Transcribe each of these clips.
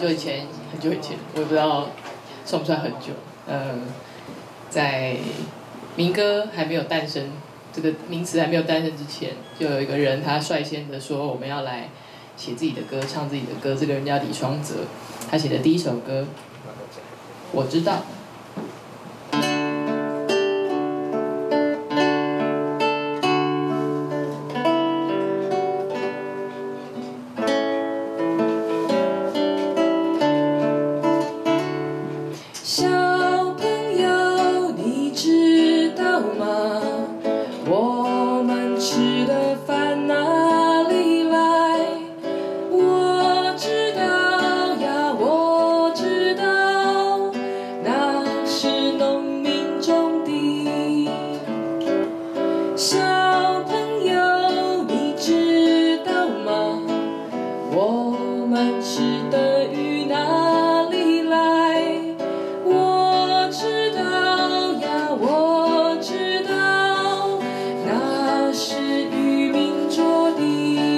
久以前，很久以前，我也不知道算不算很久。在民歌还没有诞生，这个名词还没有诞生之前，就有一个人他率先的说我们要来写自己的歌，唱自己的歌。这个人叫李双泽，他写的第一首歌，我知道。小朋友，你知道吗？我们吃的饭哪里来？我知道呀，我知道，那是农民种的。小朋友，你知道吗？我们吃的鱼哪里来？我知道呀，我知道，那是渔民捉的。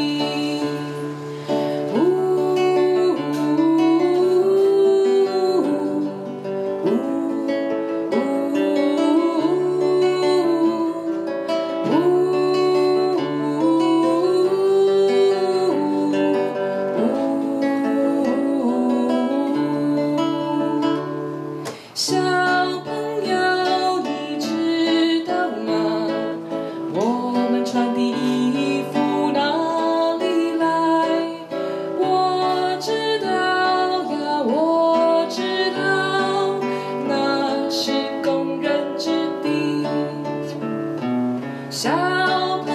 小朋友，你知道吗？我们穿的衣服哪里来？我知道呀，我知道，那是工人织的。小朋